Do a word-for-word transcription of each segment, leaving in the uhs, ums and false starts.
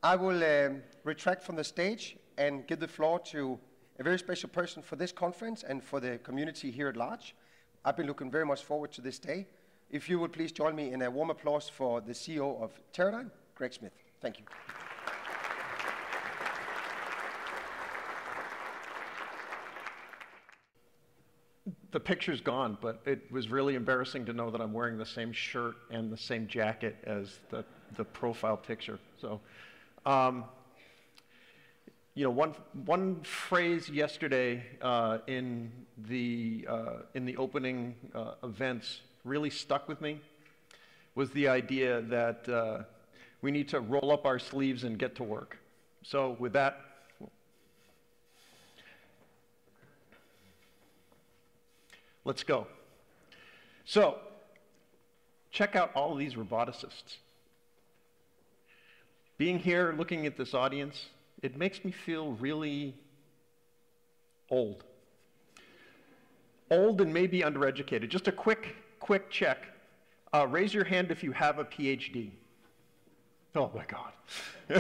I will um, retract from the stage and give the floor to a very special person for this conference and for the community here at large. I've been looking very much forward to this day. If you would please join me in a warm applause for the C E O of Teradyne, Greg Smith. Thank you. The picture's gone, but it was really embarrassing to know that I'm wearing the same shirt and the same jacket as the, the profile picture. So, um, you know, one, one phrase yesterday uh, in, the, uh, in the opening uh, events really stuck with me was the idea that uh, we need to roll up our sleeves and get to work. So with that, let's go. So, check out all of these roboticists. Being here, looking at this audience, it makes me feel really old. Old and maybe undereducated. Just a quick, quick check. Uh, raise your hand if you have a P H D. Oh my God.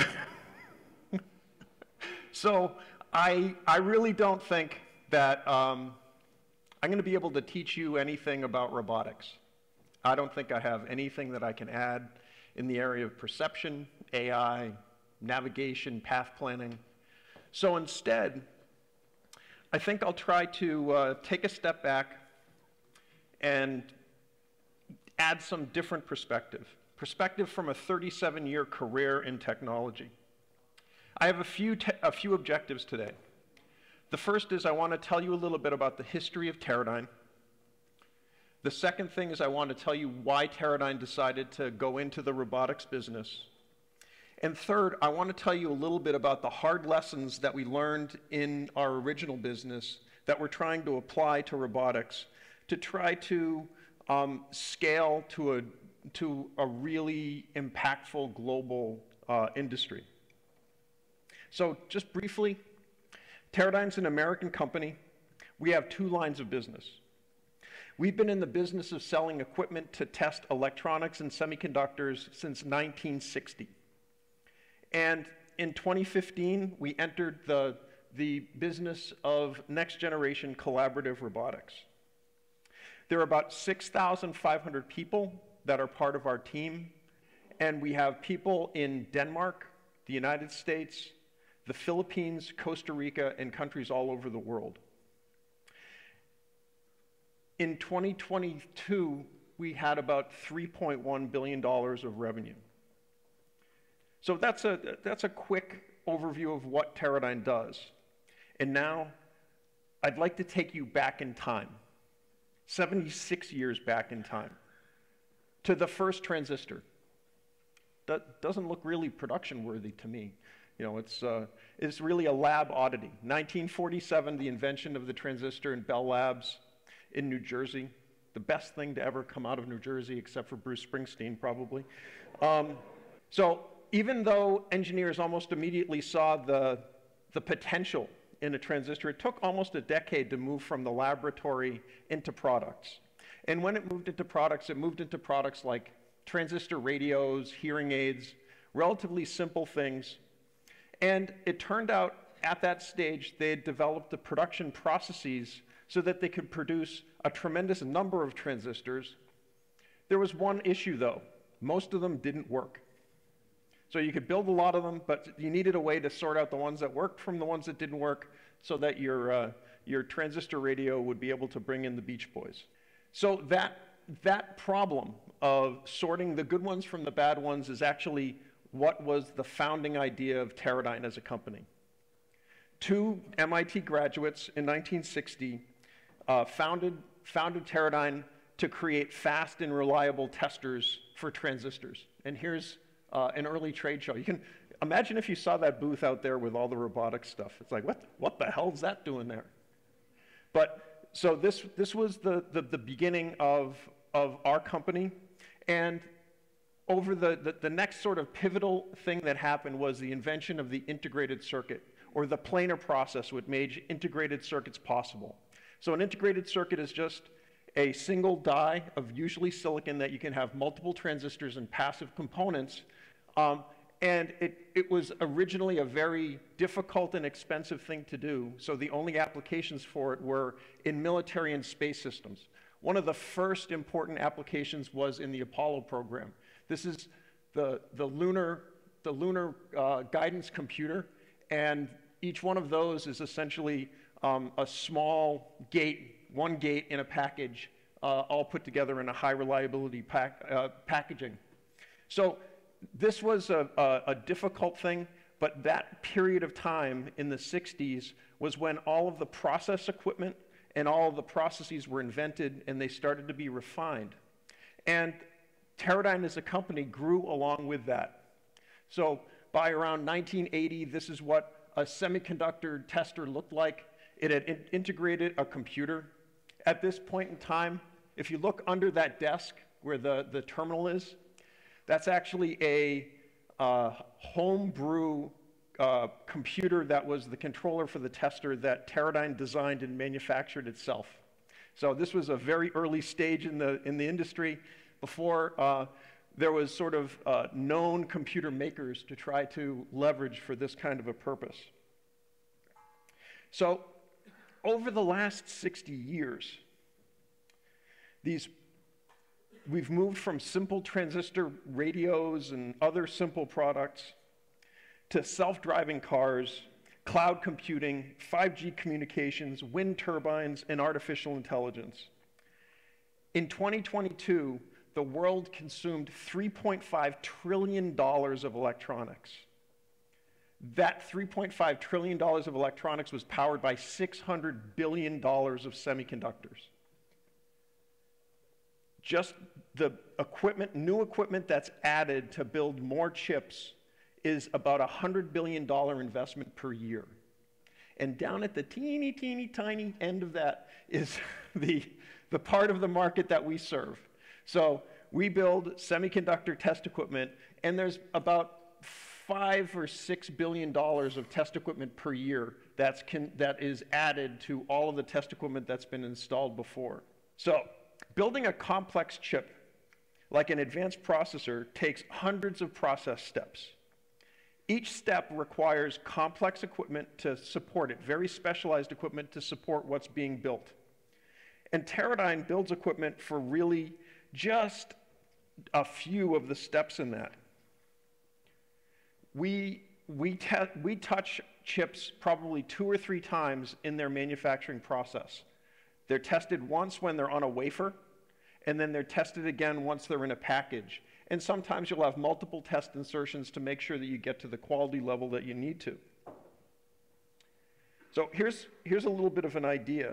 So, I, I really don't think that um, I'm going to be able to teach you anything about robotics. I don't think I have anything that I can add in the area of perception, A I, navigation, path planning. So instead, I think I'll try to uh, take a step back and add some different perspective. Perspective from a thirty-seven year career in technology. I have a few, te a few objectives today. The first is I want to tell you a little bit about the history of Teradyne. The second thing is I want to tell you why Teradyne decided to go into the robotics business. And third, I want to tell you a little bit about the hard lessons that we learned in our original business that we're trying to apply to robotics to try to um, scale to a, to a really impactful global uh, industry. So just briefly, Teradyne's an American company. We have two lines of business. We've been in the business of selling equipment to test electronics and semiconductors since nineteen sixty. And in twenty fifteen, we entered the, the business of next generation collaborative robotics. There are about six thousand five hundred people that are part of our team, and we have people in Denmark, the United States, the Philippines, Costa Rica, and countries all over the world. In twenty twenty-two, we had about three point one billion dollars of revenue. So that's a, that's a quick overview of what Teradyne does. And now, I'd like to take you back in time, seventy-six years back in time, to the first transistor. That doesn't look really production worthy to me. You know, it's, uh, it's really a lab oddity. nineteen forty-seven, the invention of the transistor in Bell Labs in New Jersey. The best thing to ever come out of New Jersey, except for Bruce Springsteen, probably. Um, so even though engineers almost immediately saw the, the potential in a transistor, it took almost a decade to move from the laboratory into products. And when it moved into products, it moved into products like transistor radios, hearing aids, relatively simple things. And it turned out at that stage they had developed the production processes so that they could produce a tremendous number of transistors. There was one issue though. Most of them didn't work. So you could build a lot of them, but you needed a way to sort out the ones that worked from the ones that didn't work so that your, uh, your transistor radio would be able to bring in the Beach Boys. So that, that problem of sorting the good ones from the bad ones is actually what was the founding idea of Teradyne as a company. Two M I T graduates in nineteen sixty uh, founded, founded Teradyne to create fast and reliable testers for transistors. And here's uh, an early trade show. You can imagine if you saw that booth out there with all the robotics stuff. It's like, what, what the hell is that doing there? But so this, this was the, the, the beginning of, of our company. And over the, the, the next sort of pivotal thing that happened was the invention of the integrated circuit, or the planar process, which made integrated circuits possible. So an integrated circuit is just a single die of usually silicon that you can have multiple transistors and passive components, um, and it, it was originally a very difficult and expensive thing to do, so the only applications for it were in military and space systems. One of the first important applications was in the Apollo program. This is the, the lunar, the lunar uh, guidance computer, and each one of those is essentially um, a small gate, one gate in a package, uh, all put together in a high reliability pack, uh, packaging. So this was a, a, a difficult thing, but that period of time in the sixties was when all of the process equipment and all of the processes were invented and they started to be refined. And Teradyne as a company grew along with that. So by around nineteen eighty, this is what a semiconductor tester looked like. It had in integrated a computer. At this point in time, if you look under that desk where the, the terminal is, that's actually a uh, homebrew uh, computer that was the controller for the tester that Teradyne designed and manufactured itself. So this was a very early stage in the, in the industry before uh, there was sort of uh, known computer makers to try to leverage for this kind of a purpose. So over the last sixty years, these we've moved from simple transistor radios and other simple products to self-driving cars, cloud computing, five G communications, wind turbines, and artificial intelligence. In twenty twenty-two, the world consumed three point five trillion dollars of electronics. That three point five trillion dollars of electronics was powered by six hundred billion dollars of semiconductors. Just the equipment, new equipment that's added to build more chips is about a one hundred billion dollar investment per year. And down at the teeny, teeny, tiny end of that is the, the part of the market that we serve. So we build semiconductor test equipment, and there's about five or six billion dollars of test equipment per year that's can, that is added to all of the test equipment that's been installed before. So building a complex chip, like an advanced processor, takes hundreds of process steps. Each step requires complex equipment to support it, very specialized equipment to support what's being built. And Teradyne builds equipment for really just a few of the steps in that. We, we, we touch chips probably two or three times in their manufacturing process. They're tested once when they're on a wafer, and then they're tested again once they're in a package. And sometimes you'll have multiple test insertions to make sure that you get to the quality level that you need to. So here's, here's a little bit of an idea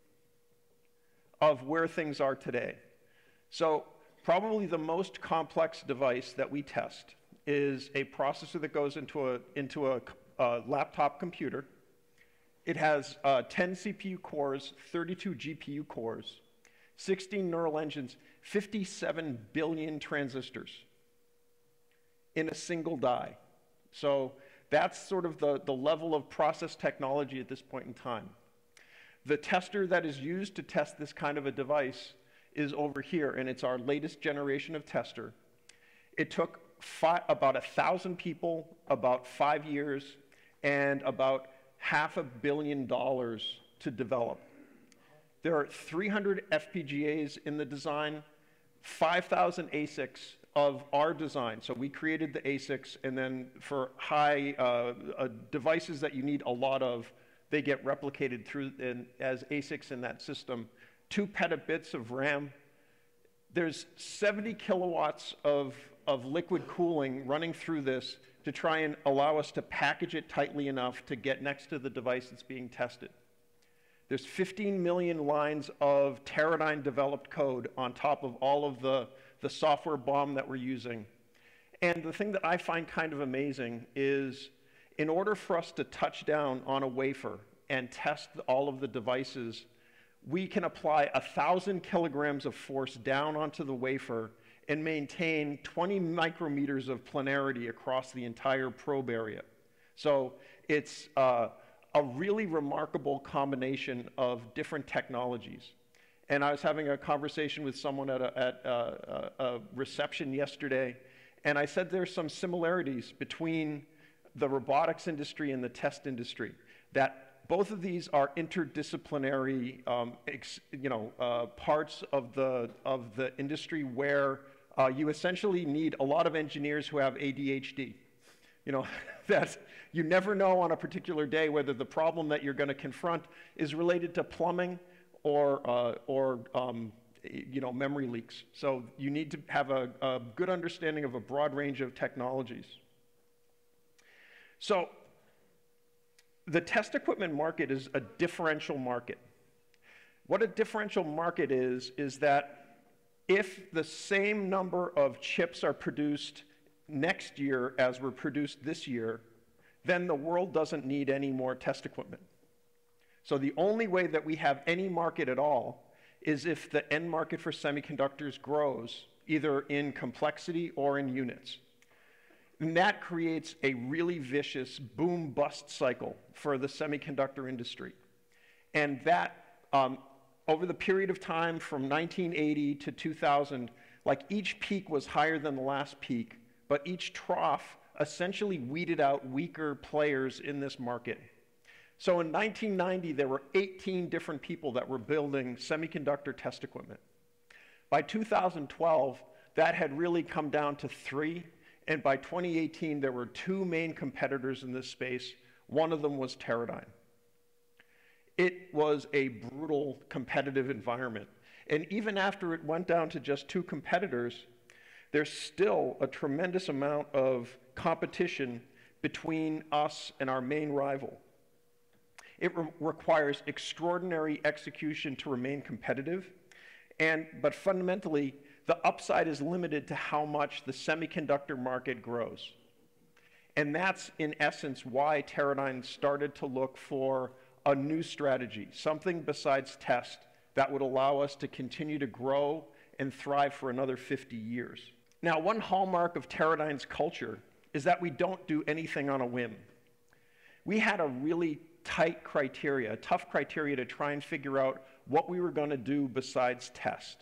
of where things are today. So probably the most complex device that we test is a processor that goes into a, into a, a laptop computer. It has uh, ten C P U cores, thirty-two G P U cores, sixteen neural engines, fifty-seven billion transistors in a single die. So that's sort of the, the level of process technology at this point in time. The tester that is used to test this kind of a device is over here, and it's our latest generation of tester. It took five, about a thousand people, about five years, and about half a billion dollars to develop. There are three hundred F P G As in the design, five thousand A S I Cs of our design. So we created the A S I Cs, and then for high uh, uh, devices that you need a lot of, they get replicated through in, as A S I Cs in that system. Two petabits of RAM. There's seventy kilowatts of, of liquid cooling running through this to try and allow us to package it tightly enough to get next to the device that's being tested. There's fifteen million lines of Teradyne developed code on top of all of the, the software bomb that we're using. And the thing that I find kind of amazing is in order for us to touch down on a wafer and test all of the devices, we can apply a thousand kilograms of force down onto the wafer and maintain twenty micrometers of planarity across the entire probe area. So it's uh, a really remarkable combination of different technologies. And I was having a conversation with someone at a, at a, a reception yesterday, And I said there's some similarities between the robotics industry and the test industry, that both of these are interdisciplinary um, ex, you know, uh, parts of the, of the industry where uh, you essentially need a lot of engineers who have A D H D. You know, that you never know on a particular day whether the problem that you're going to confront is related to plumbing or, uh, or um, you know, memory leaks. So you need to have a, a good understanding of a broad range of technologies. So the test equipment market is a differential market. What a differential market is, is that if the same number of chips are produced next year as were produced this year, then the world doesn't need any more test equipment. So the only way that we have any market at all is if the end market for semiconductors grows, either in complexity or in units. And that creates a really vicious boom-bust cycle for the semiconductor industry. And that, um, over the period of time from nineteen eighty to two thousand, like each peak was higher than the last peak, but each trough essentially weeded out weaker players in this market. So in nineteen ninety, there were eighteen different people that were building semiconductor test equipment. By two thousand twelve, that had really come down to three, and by twenty eighteen, there were two main competitors in this space. One of them was Teradyne. It was a brutal competitive environment. And even after it went down to just two competitors, there's still a tremendous amount of competition between us and our main rival. It re requires extraordinary execution to remain competitive, and, but fundamentally, the upside is limited to how much the semiconductor market grows. And that's, in essence, why Teradyne started to look for a new strategy, something besides test that would allow us to continue to grow and thrive for another fifty years. Now, one hallmark of Teradyne's culture is that we don't do anything on a whim. We had a really tight criteria, a tough criteria to try and figure out what we were going to do besides test.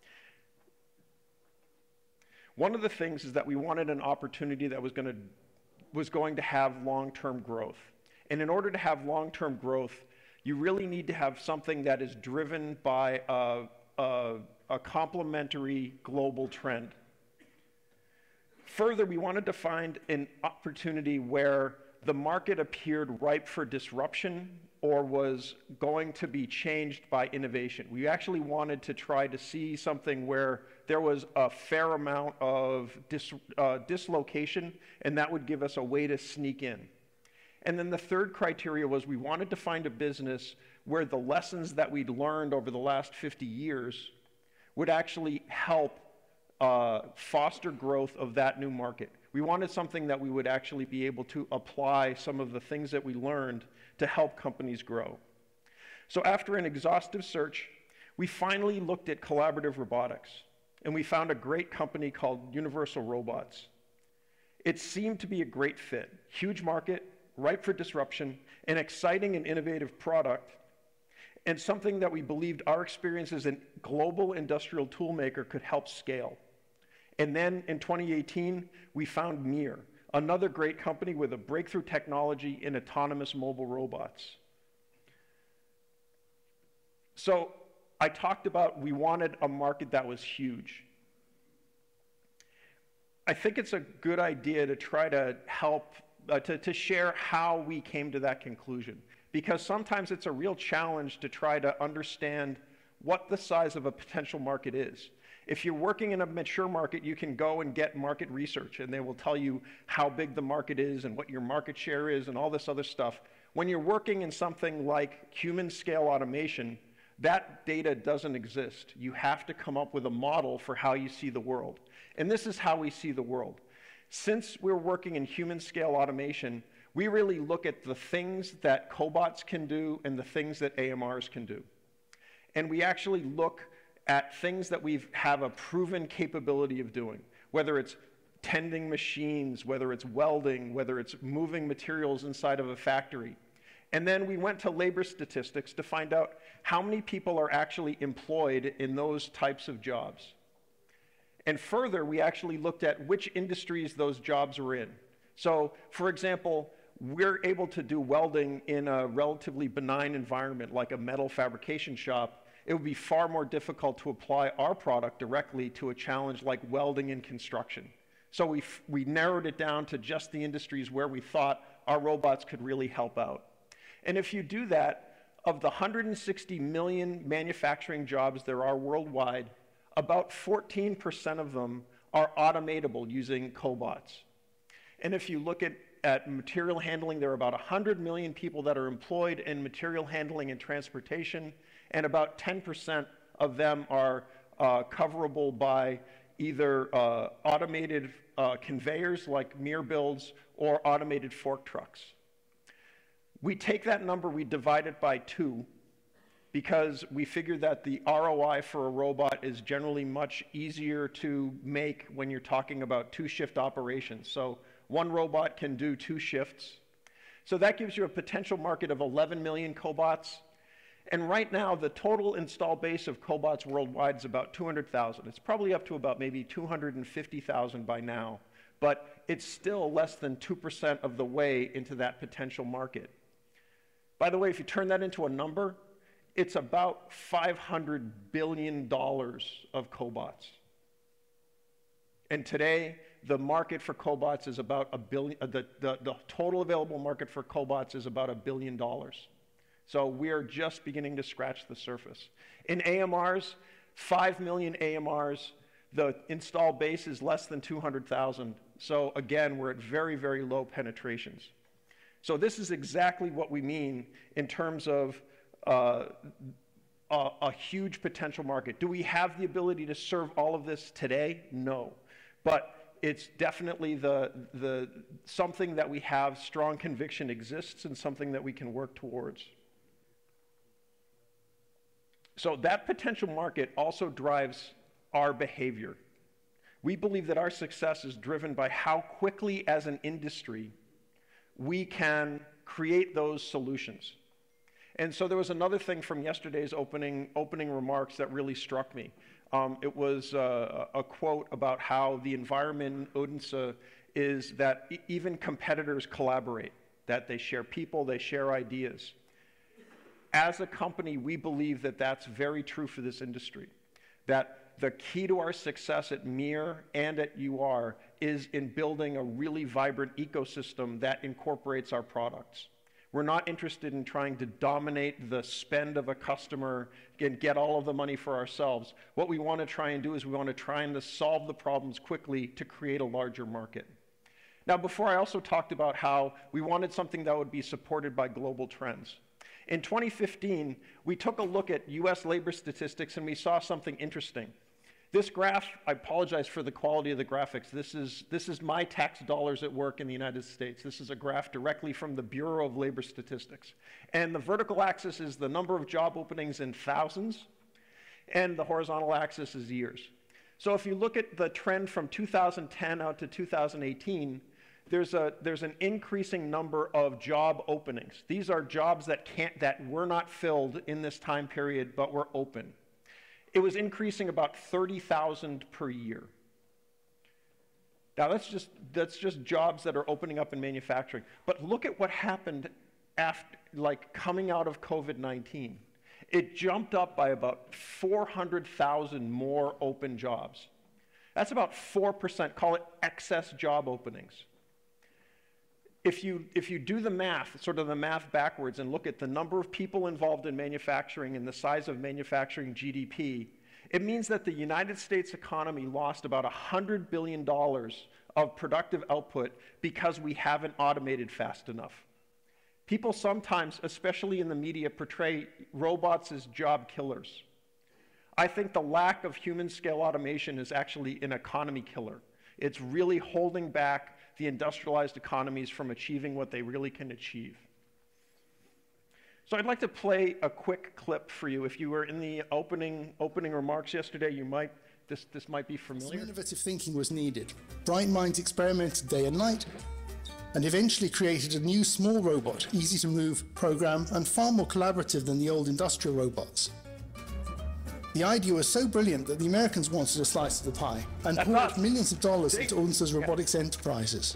One of the things is that we wanted an opportunity that was going to, was going to have long-term growth. And in order to have long-term growth, you really need to have something that is driven by a, a, a complementary global trend. Further, we wanted to find an opportunity where the market appeared ripe for disruption or was going to be changed by innovation. We actually wanted to try to see something where there was a fair amount of dis, uh, dislocation, and that would give us a way to sneak in. And then the third criteria was we wanted to find a business where the lessons that we'd learned over the last fifty years would actually help uh, foster growth of that new market. We wanted something that we would actually be able to apply some of the things that we learned to help companies grow. So after an exhaustive search, we finally looked at collaborative robotics, and we found a great company called Universal Robots. It seemed to be a great fit, huge market, ripe for disruption, an exciting and innovative product, and something that we believed our experience as a global industrial tool maker could help scale. And then in twenty eighteen, we found Mir, another great company with a breakthrough technology in autonomous mobile robots. So I talked about we wanted a market that was huge. I think it's a good idea to try to help, uh, to, to share how we came to that conclusion. Because sometimes it's a real challenge to try to understand what the size of a potential market is. If you're working in a mature market, you can go and get market research, and they will tell you how big the market is and what your market share is and all this other stuff. When you're working in something like human scale automation, that data doesn't exist. You have to come up with a model for how you see the world. And this is how we see the world. Since we're working in human scale automation, we really look at the things that cobots can do and the things that A M Rs can do. And we actually look at things that we have a proven capability of doing, whether it's tending machines, whether it's welding, whether it's moving materials inside of a factory. And then we went to labor statistics to find out how many people are actually employed in those types of jobs. And further, we actually looked at which industries those jobs were in. So, for example, we're able to do welding in a relatively benign environment like a metal fabrication shop. It would be far more difficult to apply our product directly to a challenge like welding in construction. So we, we narrowed it down to just the industries where we thought our robots could really help out. And if you do that, of the one hundred sixty million manufacturing jobs there are worldwide, about fourteen percent of them are automatable using cobots. And if you look at, at material handling, there are about one hundred million people that are employed in material handling and transportation, and about ten percent of them are uh, coverable by either uh, automated uh, conveyors like mirror builds or automated fork trucks. We take that number, we divide it by two, because we figure that the R O I for a robot is generally much easier to make when you're talking about two-shift operations. So one robot can do two shifts. So that gives you a potential market of eleven million cobots. And right now, the total install base of cobots worldwide is about two hundred thousand. It's probably up to about maybe two hundred fifty thousand by now, but it's still less than two percent of the way into that potential market. By the way, if you turn that into a number, it's about five hundred billion dollars of cobots. And today, the market for cobots is about a billion, uh, the, the, the total available market for cobots is about a billion dollars. So we are just beginning to scratch the surface. In A M Rs, five million A M Rs, the install base is less than two hundred thousand. So again, we're at very, very low penetrations. So this is exactly what we mean in terms of uh, a, a huge potential market. Do we have the ability to serve all of this today? No. But it's definitely the, the, something that we have strong conviction exists and something that we can work towards. So that potential market also drives our behavior. We believe that our success is driven by how quickly as an industry we can create those solutions. And so there was another thing from yesterday's opening, opening remarks that really struck me. Um, it was uh, a quote about how the environment in Odense is that e even competitors collaborate, that they share people, they share ideas. As a company, we believe that that's very true for this industry, that the key to our success at M I R and at U R is in building a really vibrant ecosystem that incorporates our products. We're not interested in trying to dominate the spend of a customer and get all of the money for ourselves. What we want to try and do is we want to try and to solve the problems quickly to create a larger market. Now, before, I also talked about how we wanted something that would be supported by global trends. In twenty fifteen, we took a look at U S labor statistics and we saw something interesting. This graph, I apologize for the quality of the graphics. This is, this is my tax dollars at work in the United States. This is a graph directly from the Bureau of Labor Statistics. And the vertical axis is the number of job openings in thousands, and the horizontal axis is years. So if you look at the trend from two thousand ten out to two thousand eighteen, there's, a, there's an increasing number of job openings. These are jobs that, can't, that were not filled in this time period, but were open. It was increasing about thirty thousand per year. Now that's just, that's just jobs that are opening up in manufacturing. But look at what happened after, like coming out of COVID nineteen. It jumped up by about four hundred thousand more open jobs. That's about four percent, call it excess job openings. If you, if you do the math, sort of the math backwards, and look at the number of people involved in manufacturing and the size of manufacturing G D P, it means that the United States economy lost about one hundred billion dollars of productive output because we haven't automated fast enough. People sometimes, especially in the media, portray robots as job killers. I think the lack of human-scale automation is actually an economy killer. It's really holding back the industrialized economies from achieving what they really can achieve. So I'd like to play a quick clip for you. If you were in the opening, opening remarks yesterday, you might, this, this might be familiar. Some innovative thinking was needed. Bright minds experimented day and night, and eventually created a new small robot, easy to move, program, and far more collaborative than the old industrial robots. The idea was so brilliant that the Americans wanted a slice of the pie and That's poured us. millions of dollars See? into Odense's robotics enterprises.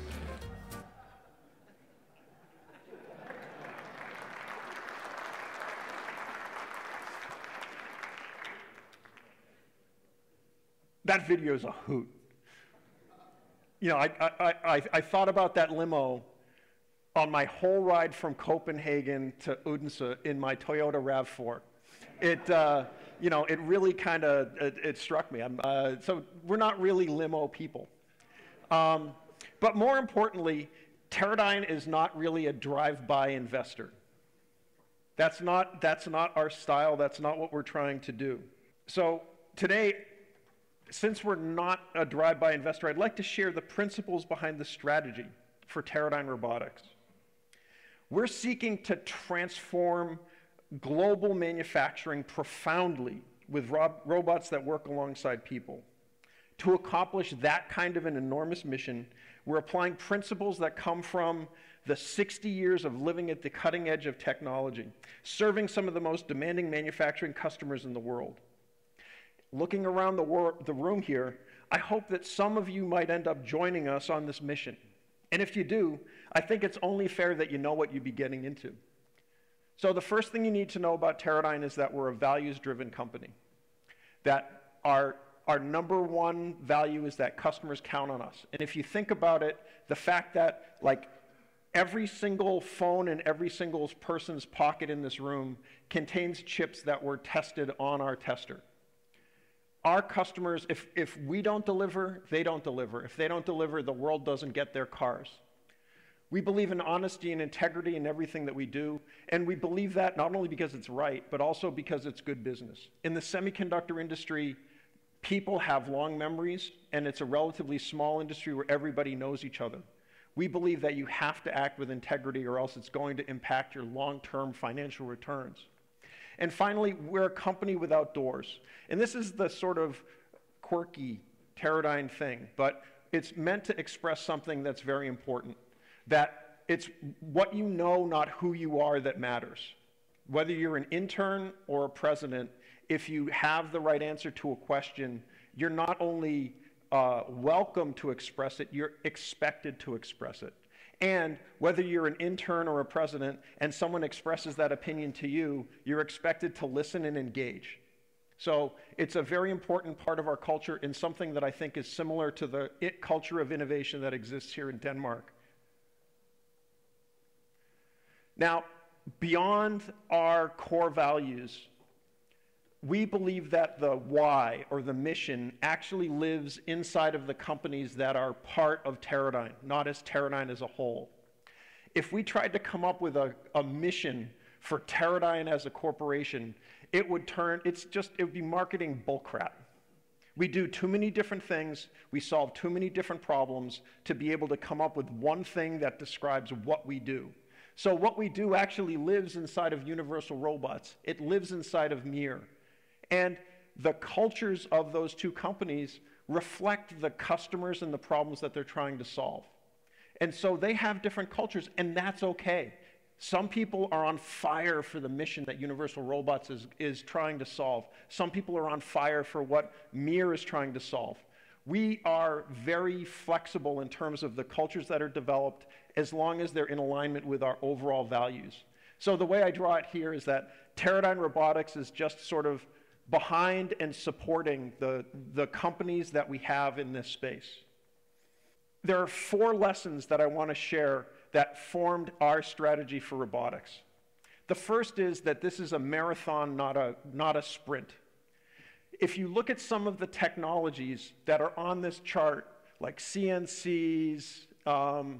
That video is a hoot. You know, I, I, I, I thought about that limo on my whole ride from Copenhagen to Odense in my Toyota RAV four. It, uh, you know, it really kind of, it, it struck me. I'm, uh, so we're not really limo people. Um, but more importantly, Teradyne is not really a drive-by investor. That's not, that's not our style. That's not what we're trying to do. So today, since we're not a drive-by investor, I'd like to share the principles behind the strategy for Teradyne Robotics. We're seeking to transform global manufacturing profoundly with rob robots that work alongside people. To accomplish that kind of an enormous mission, we're applying principles that come from the sixty years of living at the cutting edge of technology, serving some of the most demanding manufacturing customers in the world. Looking around the, wor the room here, I hope that some of you might end up joining us on this mission. And if you do, I think it's only fair that you know what you'd be getting into. So the first thing you need to know about Teradyne is that we're a values-driven company. That our, our number one value is that customers count on us. And if you think about it, the fact that like every single phone in every single person's pocket in this room contains chips that were tested on our tester. Our customers, if, if we don't deliver, they don't deliver. If they don't deliver, the world doesn't get their cars. We believe in honesty and integrity in everything that we do, and we believe that not only because it's right, but also because it's good business. In the semiconductor industry, people have long memories, and it's a relatively small industry where everybody knows each other. We believe that you have to act with integrity or else it's going to impact your long-term financial returns. And finally, we're a company without doors. And this is the sort of quirky Teradyne thing, but it's meant to express something that's very important, that it's what you know, not who you are, that matters. Whether you're an intern or a president, if you have the right answer to a question, you're not only uh, welcome to express it, you're expected to express it. And whether you're an intern or a president and someone expresses that opinion to you, you're expected to listen and engage. So it's a very important part of our culture and something that I think is similar to the it culture of innovation that exists here in Denmark. Now, beyond our core values, we believe that the why, or the mission, actually lives inside of the companies that are part of Teradyne, not as Teradyne as a whole. If we tried to come up with a, a mission for Teradyne as a corporation, it would turn, it's just, it would be marketing bullcrap. We do too many different things, we solve too many different problems to be able to come up with one thing that describes what we do. So what we do actually lives inside of Universal Robots. It lives inside of Mir. And the cultures of those two companies reflect the customers and the problems that they're trying to solve. And so they have different cultures, and that's okay. Some people are on fire for the mission that Universal Robots is, is trying to solve. Some people are on fire for what Mir is trying to solve. We are very flexible in terms of the cultures that are developed as long as they're in alignment with our overall values. So the way I draw it here is that Teradyne Robotics is just sort of behind and supporting the, the companies that we have in this space. There are four lessons that I want to share that formed our strategy for robotics. The first is that this is a marathon, not a, not a sprint. If you look at some of the technologies that are on this chart, like C N Cs, um,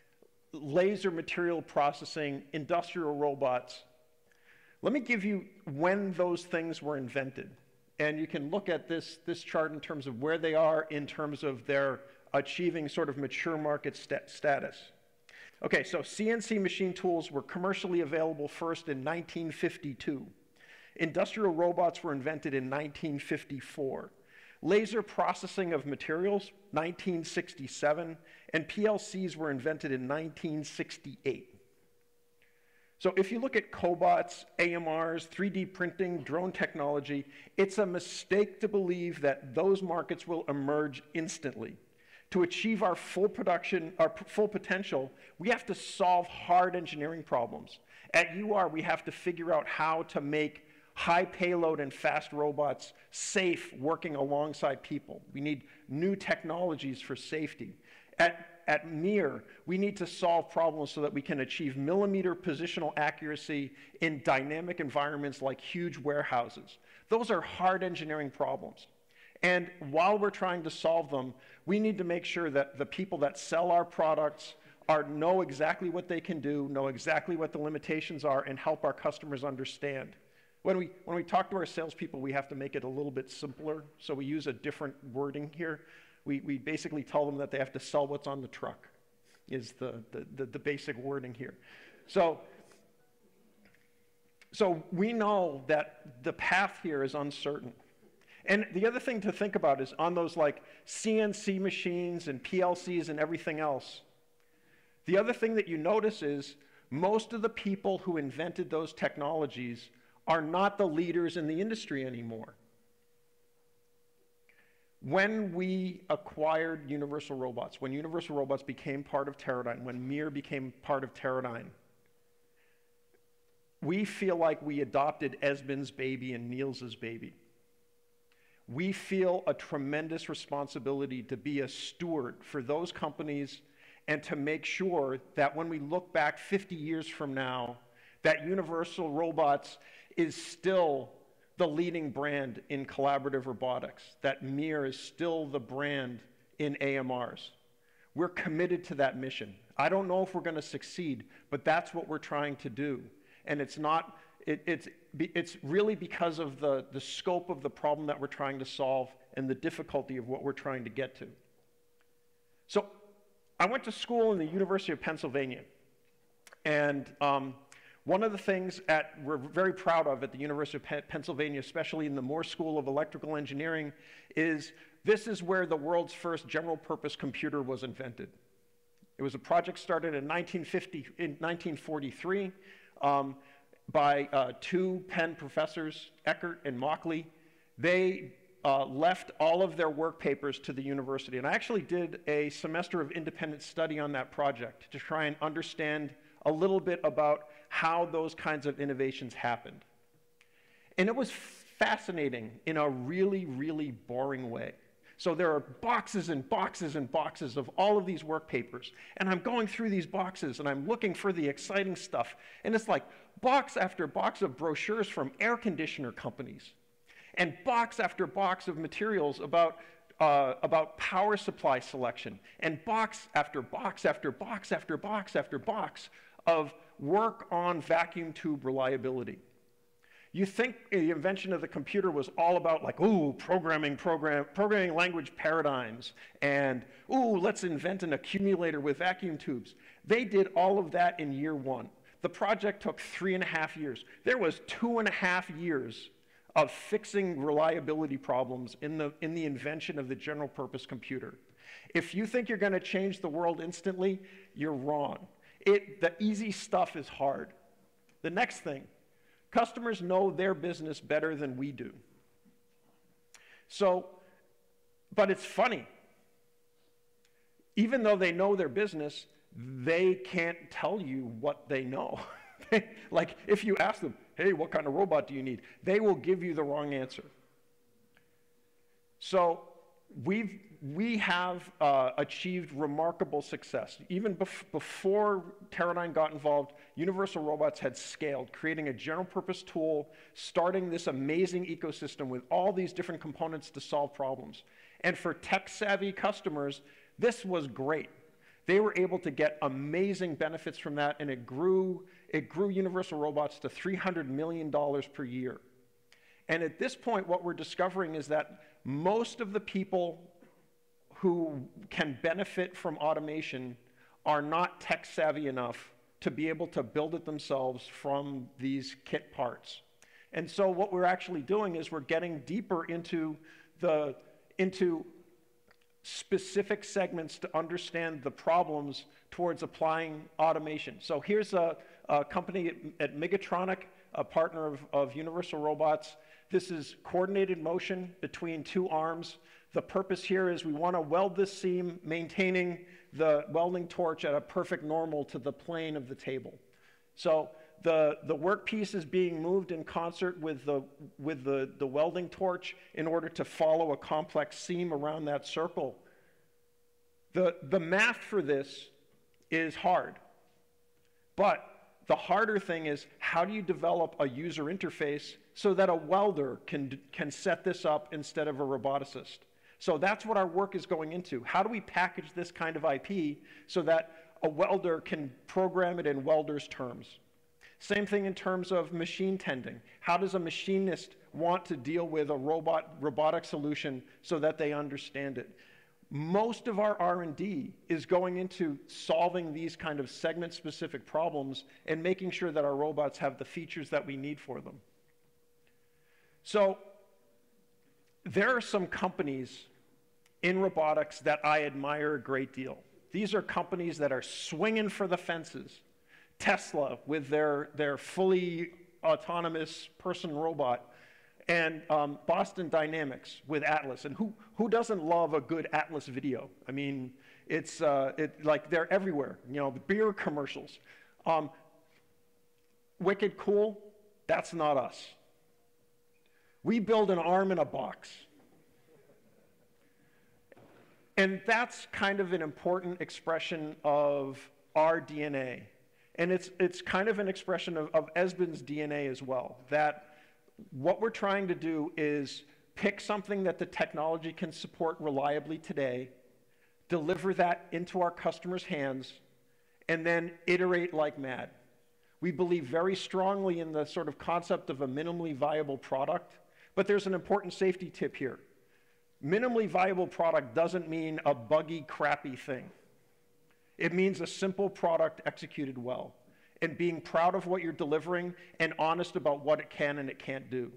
laser material processing, industrial robots, let me give you when those things were invented. And you can look at this, this chart in terms of where they are in terms of their achieving sort of mature market st status. Okay, so C N C machine tools were commercially available first in nineteen fifty-two. Industrial robots were invented in nineteen fifty-four. Laser processing of materials, nineteen sixty-seven, and P L Cs were invented in nineteen sixty-eight. So if you look at cobots, A M Rs, three D printing, drone technology, it's a mistake to believe that those markets will emerge instantly. To achieve our full production, our full potential, we have to solve hard engineering problems. At U R, we have to figure out how to make high payload and fast robots safe working alongside people. We need new technologies for safety. At, at M I R, we need to solve problems so that we can achieve millimeter positional accuracy in dynamic environments like huge warehouses. Those are hard engineering problems. And while we're trying to solve them, we need to make sure that the people that sell our products are, know exactly what they can do, know exactly what the limitations are, and help our customers understand. When we, when we talk to our salespeople, we have to make it a little bit simpler, so we use a different wording here. We, we basically tell them that they have to sell what's on the truck, is the, the, the, the basic wording here. So, so we know that the path here is uncertain. And the other thing to think about is on those like C N C machines and P L Cs and everything else, the other thing that you notice is most of the people who invented those technologies are not the leaders in the industry anymore. When we acquired Universal Robots, when Universal Robots became part of Teradyne, when M I R became part of Teradyne, we feel like we adopted Esmond's baby and Niels's baby. We feel a tremendous responsibility to be a steward for those companies and to make sure that when we look back fifty years from now, that Universal Robots is still the leading brand in collaborative robotics, that M I R is still the brand in A M Rs. We're committed to that mission. I don't know if we're going to succeed, but that's what we're trying to do. And it's not, it, it's, it's really because of the, the scope of the problem that we're trying to solve and the difficulty of what we're trying to get to. So I went to school in the University of Pennsylvania. And um, one of the things at, we're very proud of at the University of Pe Pennsylvania, especially in the Moore School of Electrical Engineering, is this is where the world's first general purpose computer was invented. It was a project started in nineteen fifty, in nineteen forty-three um, by uh, two Penn professors, Eckert and Mauchly. They uh, left all of their work papers to the university. And I actually did a semester of independent study on that project to try and understand a little bit about how those kinds of innovations happened. And it was fascinating in a really, really boring way. So there are boxes and boxes and boxes of all of these work papers. And I'm going through these boxes and I'm looking for the exciting stuff. And it's like box after box of brochures from air conditioner companies. And box after box of materials about, uh, about power supply selection. And box after box after box after box after box of work on vacuum tube reliability. You think the invention of the computer was all about like, ooh, programming, program, programming language paradigms, and ooh, let's invent an accumulator with vacuum tubes. They did all of that in year one. The project took three and a half years. There was two and a half years of fixing reliability problems in the, in the invention of the general purpose computer. If you think you're gonna change the world instantly, you're wrong. It, the easy stuff is hard. The next thing, customers know their business better than we do. So, but it's funny. Even though they know their business, they can't tell you what they know. Like, if you ask them, hey, what kind of robot do you need? They will give you the wrong answer. So, we've, we have uh, achieved remarkable success. Even bef before Teradyne got involved, Universal Robots had scaled, creating a general purpose tool, starting this amazing ecosystem with all these different components to solve problems. And for tech-savvy customers, this was great. They were able to get amazing benefits from that, and it grew, it grew Universal Robots to three hundred million dollars per year. And at this point, what we're discovering is that most of the people who can benefit from automation are not tech savvy enough to be able to build it themselves from these kit parts. And so what we're actually doing is we're getting deeper into the, into specific segments to understand the problems towards applying automation. So here's a, a company at, at Megatronic, a partner of, of Universal Robots. This is coordinated motion between two arms. The purpose here is we want to weld this seam, maintaining the welding torch at a perfect normal to the plane of the table. So the, the workpiece is being moved in concert with, the, with the, the welding torch in order to follow a complex seam around that circle. The, the math for this is hard, but the harder thing is, how do you develop a user interface so that a welder can, can set this up instead of a roboticist? So that's what our work is going into. How do we package this kind of I P so that a welder can program it in welder's terms? Same thing in terms of machine tending. How does a machinist want to deal with a robot, robotic solution so that they understand it? Most of our R and D is going into solving these kind of segment-specific problems and making sure that our robots have the features that we need for them. So there are some companies in robotics that I admire a great deal. These are companies that are swinging for the fences. Tesla with their, their fully autonomous person robot, and um, Boston Dynamics with Atlas. And who, who doesn't love a good Atlas video? I mean, it's uh, it, like they're everywhere. You know, the beer commercials. Um, wicked cool, that's not us. We build an arm in a box. And that's kind of an important expression of our D N A. And it's, it's kind of an expression of, of Esben's D N A as well, that what we're trying to do is pick something that the technology can support reliably today, deliver that into our customers' hands, and then iterate like mad. We believe very strongly in the sort of concept of a minimally viable product, but there's an important safety tip here. Minimally viable product doesn't mean a buggy, crappy thing. It means a simple product executed well, and being proud of what you're delivering and honest about what it can and it can't do.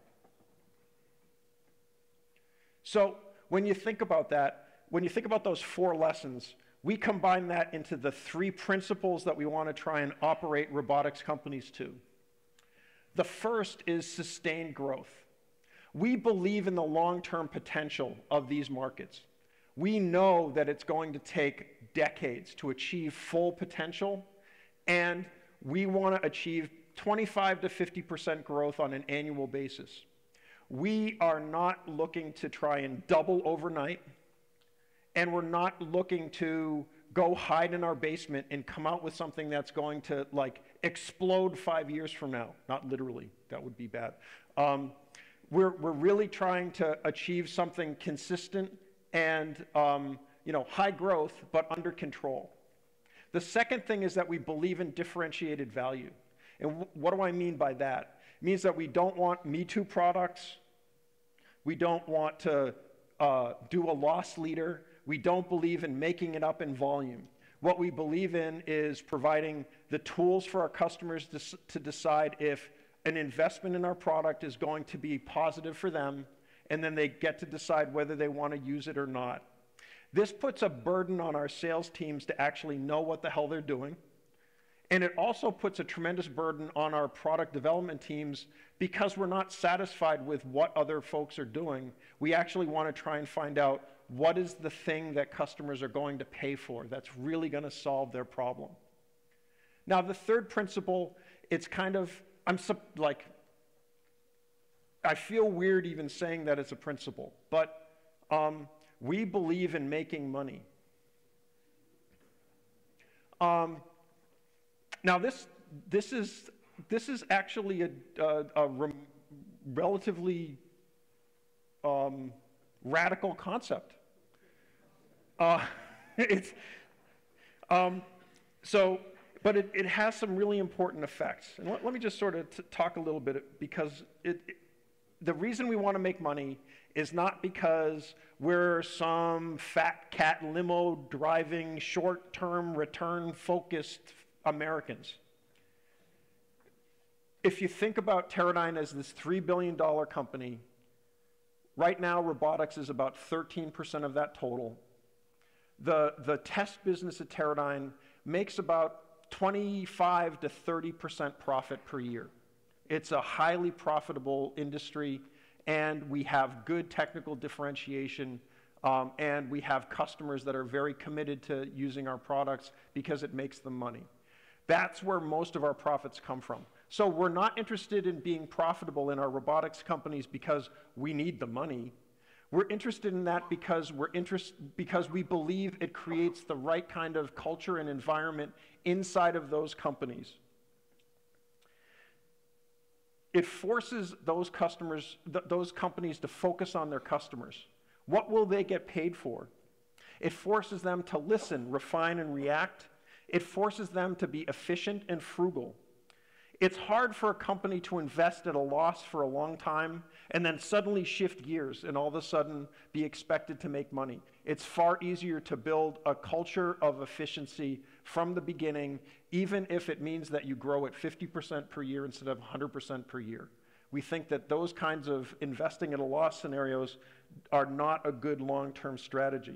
So when you think about that, when you think about those four lessons, we combine that into the three principles that we want to try and operate robotics companies to. The first is sustained growth. We believe in the long-term potential of these markets. We know that it's going to take decades to achieve full potential, and we want to achieve twenty-five to fifty percent growth on an annual basis. We are not looking to try and double overnight, and we're not looking to go hide in our basement and come out with something that's going to like explode five years from now. Not literally, that would be bad. Um, we're, we're really trying to achieve something consistent and um, you know, high growth, but under control. The second thing is that we believe in differentiated value. And what do I mean by that? It means that we don't want Me Too products. We don't want to uh, do a loss leader. We don't believe in making it up in volume. What we believe in is providing the tools for our customers to, to decide if an investment in our product is going to be positive for them, and then they get to decide whether they want to use it or not. This puts a burden on our sales teams to actually know what the hell they're doing. And it also puts a tremendous burden on our product development teams because we're not satisfied with what other folks are doing. We actually want to try and find out what is the thing that customers are going to pay for that's really going to solve their problem. Now, the third principle, it's kind of, I'm like, I feel weird even saying that it's a principle, but um, we believe in making money. Um, now this this is this is actually a, a, a re relatively um, radical concept. Uh, it's um, so, but it, it has some really important effects. And let, let me just sort of t talk a little bit, because it, it, the reason we want to make money is not because we're some fat cat limo driving short-term return focused Americans. If you think about Teradyne as this three billion dollar company, Right now, robotics is about thirteen percent of that total. The, the test business at Teradyne makes about twenty-five to thirty percent profit per year. It's a highly profitable industry, and we have good technical differentiation, um, and we have customers that are very committed to using our products because it makes them money. That's where most of our profits come from. So we're not interested in being profitable in our robotics companies because we need the money. We're interested in that because, we're interest, because we believe it creates the right kind of culture and environment inside of those companies. It forces those customers, th those companies to focus on their customers. What will they get paid for? It forces them to listen, refine, and react. It forces them to be efficient and frugal. It's hard for a company to invest at a loss for a long time and then suddenly shift gears and all of a sudden be expected to make money. It's far easier to build a culture of efficiency from the beginning, even if it means that you grow at fifty percent per year instead of one hundred percent per year. We think that those kinds of investing at a loss scenarios are not a good long-term strategy.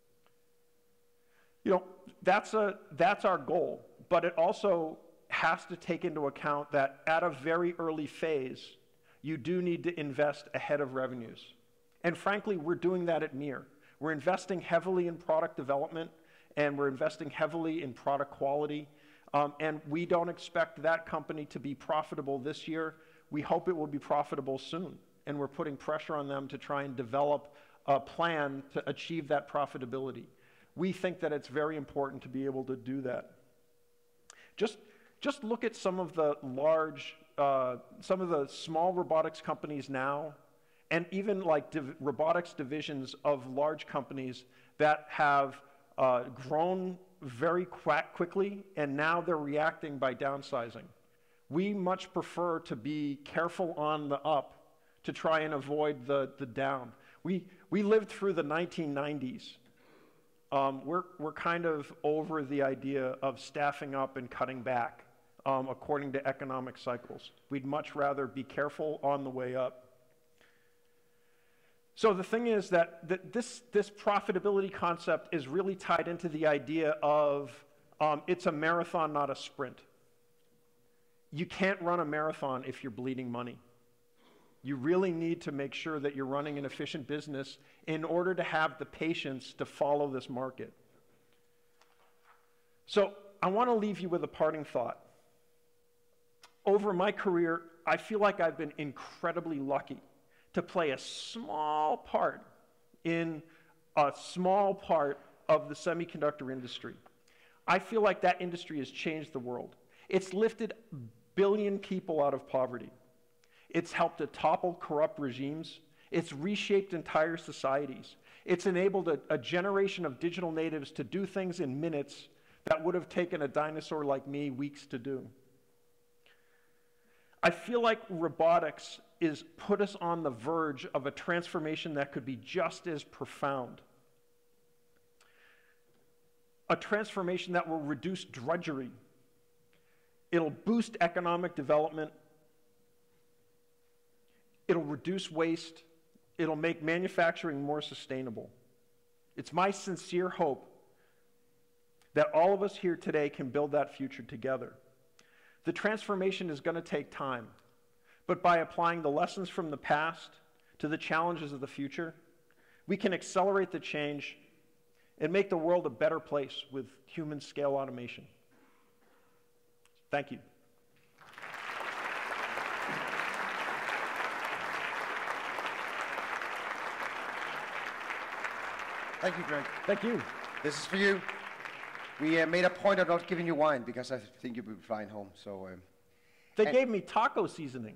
You know, that's, a, that's our goal, but it also has to take into account that at a very early phase, you do need to invest ahead of revenues. And frankly, we're doing that at M I R. We're investing heavily in product development, and we're investing heavily in product quality, um, and we don't expect that company to be profitable this year. We hope it will be profitable soon, and we're putting pressure on them to try and develop a plan to achieve that profitability. We think that it's very important to be able to do that. Just Just look at some of the large, uh, some of the small robotics companies now, and even like div robotics divisions of large companies that have uh, grown very quickly, and now they're reacting by downsizing. We much prefer to be careful on the up to try and avoid the, the down. We, we lived through the nineteen nineties. Um, we're, we're kind of over the idea of staffing up and cutting back. Um, according to economic cycles. We'd much rather be careful on the way up. So the thing is that, that this, this profitability concept is really tied into the idea of um, it's a marathon, not a sprint. You can't run a marathon if you're bleeding money. You really need to make sure that you're running an efficient business in order to have the patience to follow this market. So I want to leave you with a parting thought. Over my career, I feel like I've been incredibly lucky to play a small part in a small part of the semiconductor industry. I feel like that industry has changed the world. It's lifted a billion people out of poverty. It's helped to topple corrupt regimes. It's reshaped entire societies. It's enabled a, a generation of digital natives to do things in minutes that would have taken a dinosaur like me weeks to do. I feel like robotics is put us on the verge of a transformation that could be just as profound. A transformation that will reduce drudgery. It'll boost economic development. It'll reduce waste. It'll make manufacturing more sustainable. It's my sincere hope that all of us here today can build that future together. The transformation is going to take time, but by applying the lessons from the past to the challenges of the future, we can accelerate the change and make the world a better place with human scale automation. Thank you. Thank you, Greg. Thank you. This is for you. We uh, made a point of not giving you wine because I think you'll be flying home. So um, they gave me taco seasoning.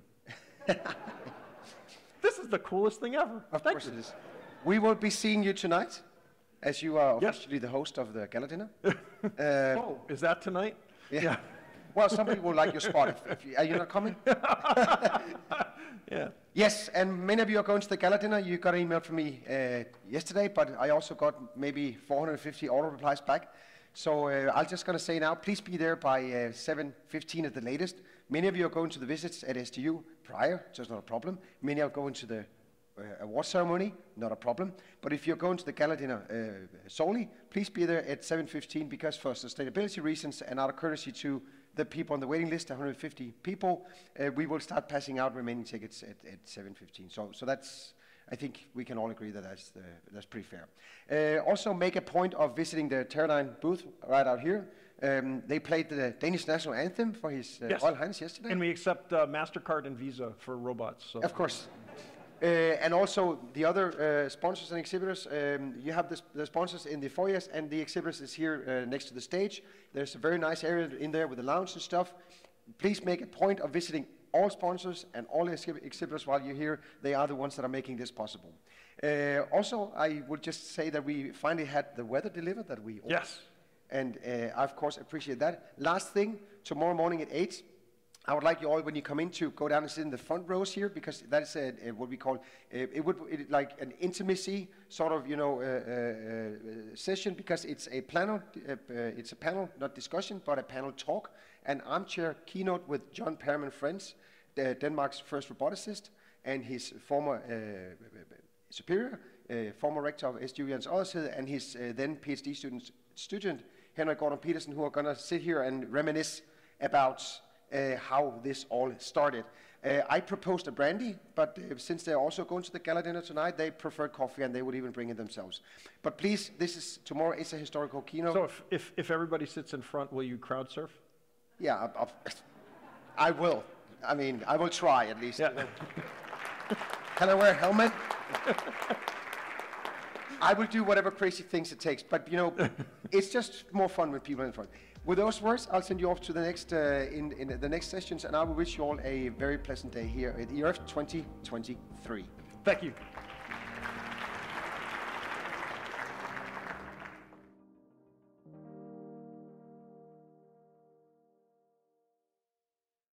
This is the coolest thing ever. Of Thank course you. it is. We will be seeing you tonight, as you are Yes. officially the host of the gala dinner. uh, Oh, is that tonight? yeah. Yeah. Well, somebody will like your spot. If, if you, are you not coming? Yeah. Yes, and many of you are going to the gala dinner. You got an email from me uh, yesterday, but I also got maybe four hundred fifty auto replies back. So uh, I'm just going to say now, please be there by uh, seven fifteen at the latest. Many of you are going to the visits at S T U prior, so it's not a problem. Many are going to the uh, award ceremony, not a problem. But if you're going to the gala dinner uh, solely, please be there at seven fifteen, because for sustainability reasons and out of courtesy to the people on the waiting list, one hundred fifty people, uh, we will start passing out remaining tickets at, at seven fifteen. So, so that's, I think we can all agree that that's, the, that's pretty fair. Uh, also make a point of visiting the Teradyne booth right out here. Um, they played the Danish national anthem for His uh, Yes. Royal Highness yesterday. And we accept uh, MasterCard and Visa for robots. So. Of course. Uh, and also the other uh, sponsors and exhibitors, um, you have the, sp the sponsors in the foyers, and the exhibitors is here uh, next to the stage. There's a very nice area in there with the lounge and stuff. Please make a point of visiting all sponsors and all exhib exhibitors while you're here. They are the ones that are making this possible. Uh, also, I would just say that we finally had the weather delivered that we ordered. Yes. And uh, I, of course, appreciate that. Last thing, tomorrow morning at eight, I would like you all, when you come in, to go down and sit in the front rows here, because that is a, a, what we call, uh, it would it, like an intimacy sort of, you know, uh, uh, uh, session, because it's a panel, uh, uh, it's a panel, not discussion, but a panel talk, an armchair keynote with John Perriman Friends, uh, Denmark's first roboticist, and his former uh, superior, uh, former rector of S D U Jens Odense, and his uh, then PhD student, student Henrik Gordon Petersen, who are going to sit here and reminisce about uh, how this all started. Uh, I proposed a brandy, but uh, since they're also going to the gala dinner tonight, they preferred coffee, and they would even bring it themselves. But please, this is tomorrow is a historical keynote. So if, if, if everybody sits in front, will you crowd surf? Yeah, I, I, I will. I mean, I will try at least. Yeah. You know. Can I wear a helmet? I will do whatever crazy things it takes, but you know, it's just more fun with people in front. With those words, I'll send you off to the next uh, in, in the next sessions, and I will wish you all a very pleasant day here at E R F twenty twenty-three. Thank you.